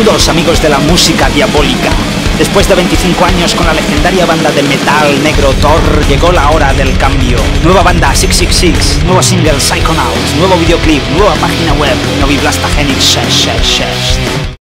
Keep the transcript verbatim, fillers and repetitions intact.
Saludos amigos de la música diabólica. Después de veinticinco años con la legendaria banda de metal negro Thor, llegó la hora del cambio. Nueva banda seis seis seis, nuevo single Psychonauts, nuevo videoclip, nueva página web, Novi Blastagenic seiscientos sesenta y seis.